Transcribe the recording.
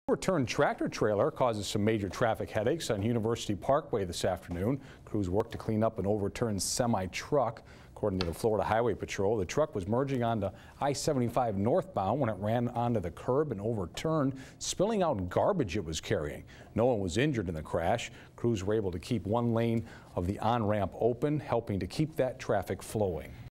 Overturned tractor trailer causes some major traffic headaches on University Parkway this afternoon. Crews worked to clean up an overturned semi-truck. According to the Florida Highway Patrol, the truck was merging onto I-75 northbound when it ran onto the curb and overturned, spilling out garbage it was carrying. No one was injured in the crash. Crews were able to keep one lane of the on-ramp open, helping to keep that traffic flowing.